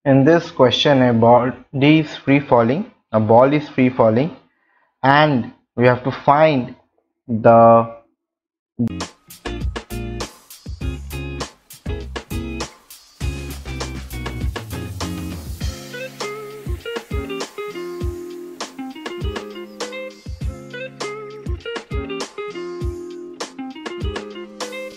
In this question, a ball is free falling, and we have to find the